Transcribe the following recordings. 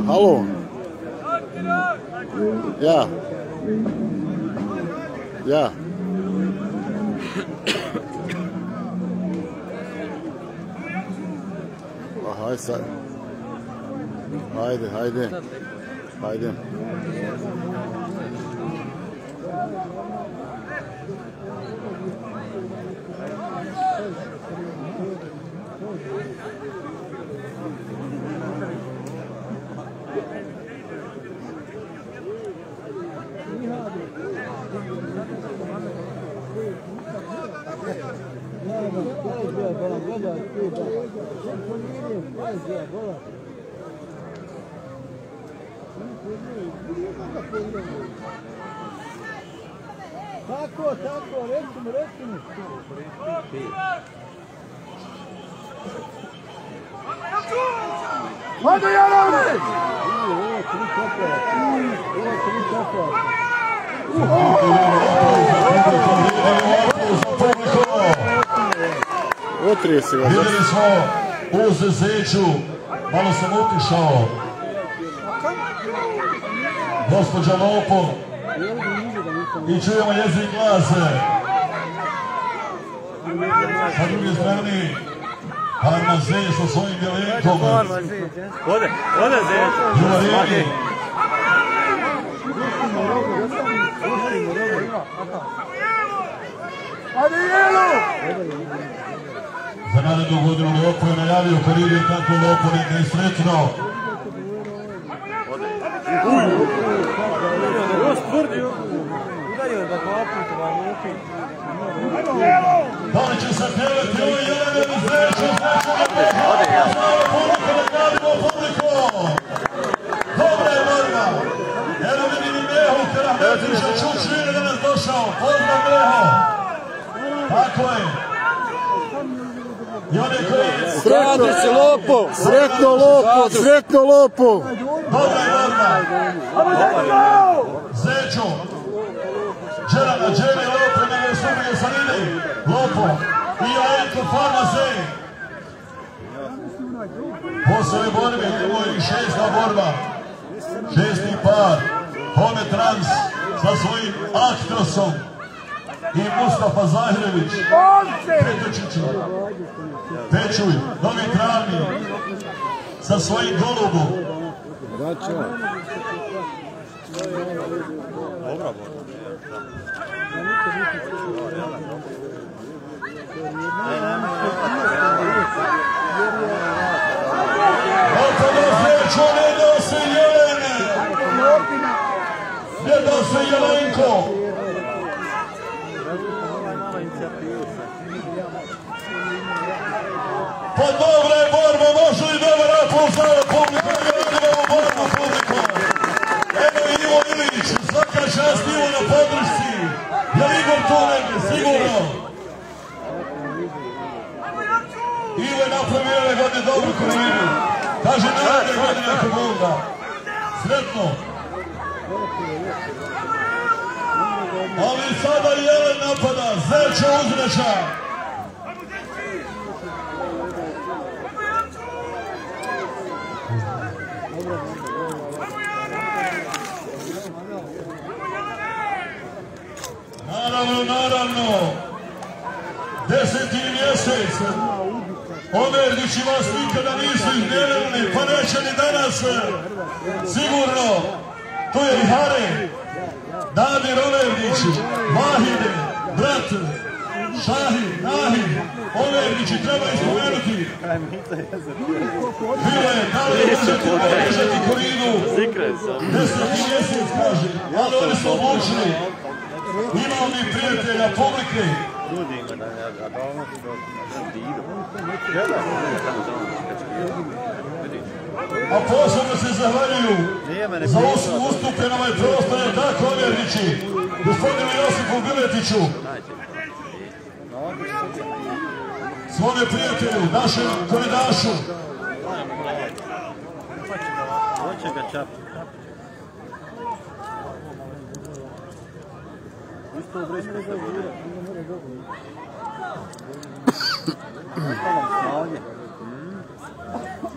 Halo. Ja. Ja. Hajde sad. Hajde, hajde. Hajde. Tako, reci mi. Hajde, Jelene! Otrije se ga. Vidjeli smo uz Zeču, malo sam utišao. Gospođa Lopo i čujemo jezik glase. Sa druge strane, Farma Zeć sa svojim Jelenkom. Ode Zečo. Juvarini. Ajde, Jelo! Za narednu godinu Lopo je najavio Korida, tako Lopo neka je sretno. Da li će se pjevati ovo Jelene u Zeču? Dobra je borba. Evo vidim i Mehu, kada Metriša Čučin je danas došao. Pozdrav Meho. Tako je. I one koji... Sretno Lopo! Dobra je borba. Zečo. Đelana, Đeli, Lope, nego Subije Salini. Lopo. I Jelenko, Farma Zej. Poslije borbe idemo i šesta borba. Šesti par. Home Trans sa svojim Aktrosom. I Mustafa Zahirević. Petučić. Pečuj, Novi Travni. Sa svojim Golubom. Dobra, Ne da se Jelene! Ne da se Jelenko! Pa dobra je borba, može li dobar aplauz za publiku? Imamo borbu publiku. Evo i Ivo Ilić, svaka čast Ivo na podršci. Je li Igor to negdje? Sigurno. Ivo je napravio ove godine dobru Koridu. Kaže naredne godine ako Boga. Sretno. Ali sada Jelen napada, Zečo uzreća. Naravno. 10. mjesec. Omerdići vas nikada nisu iznevjerili, pa neće ni danas. Sigurno. Tu je i Hare, Damir Omerdić, Vahide, brat, Šahi, Nahi, Omerdići treba ispomenuti. Bilo je, da li je držati Koridu, 10. mjesec kaže, ali oni su odlučili. Imamo mi prijatelja publike. A posebno se zahvaljuju za ustupe na ovaj prostor, je tako Omerdići, gospodinu Josipu Biletiću, svome prijatelju, našem koridašu.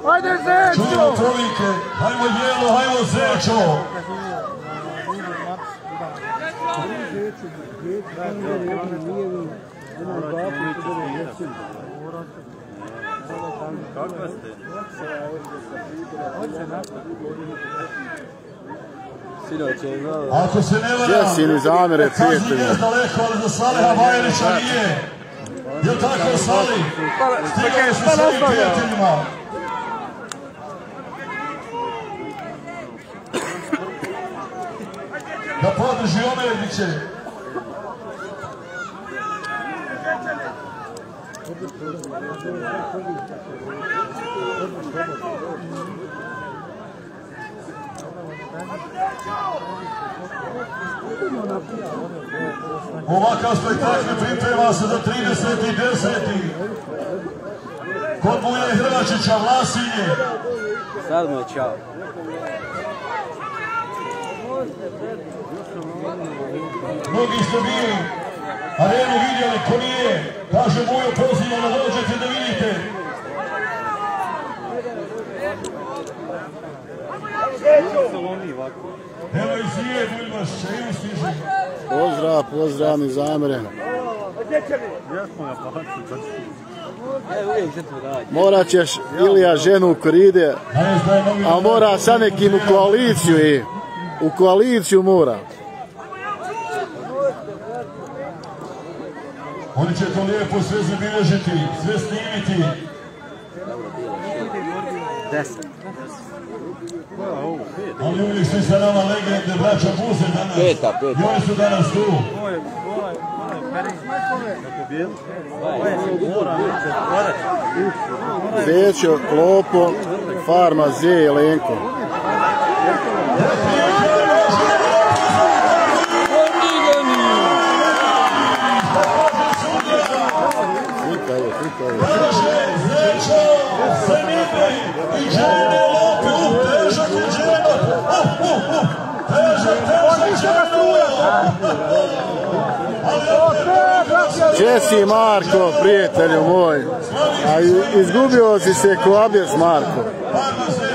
Ajde Zečo! Čujemo povike, hajmo Jelo, hajmo Zečo! Ako se ne varam, Kazimir je daleko, ali za Saleha Bajerića nije. Jel' tako, Sali? Stigao se svojim prijateljima. Da podrži Omerniće. Ovakav spektakl priprema se za 30.10. Kod Muja i Hrvačića, Vlasinje. Sad mu je čao. Mnogi ste bili arenu vidjeli, ko nije, kaže Mujo, pozivam da dođete da vidite. Evo i Zije, Buljbaš, Čeju stiže. Pozdrav, mi zamere. Morat ćeš, Ilija, ženu u Koride, a mora sa nekim u koaliciju i u koaliciju mora. Oni će to lijepo sve zabilježiti, sve snimiti. 10. Ali uvijek svi sa nama legende, braća Buze danas. Peta. I oni su danas tu. Zečo, Lopo, Farma, Jelenko. Zečo, Senime i Žene Lope, težak u Žene. Težak Česi Marko, prijatelju moj, a izgubio si se ko abjes Marko.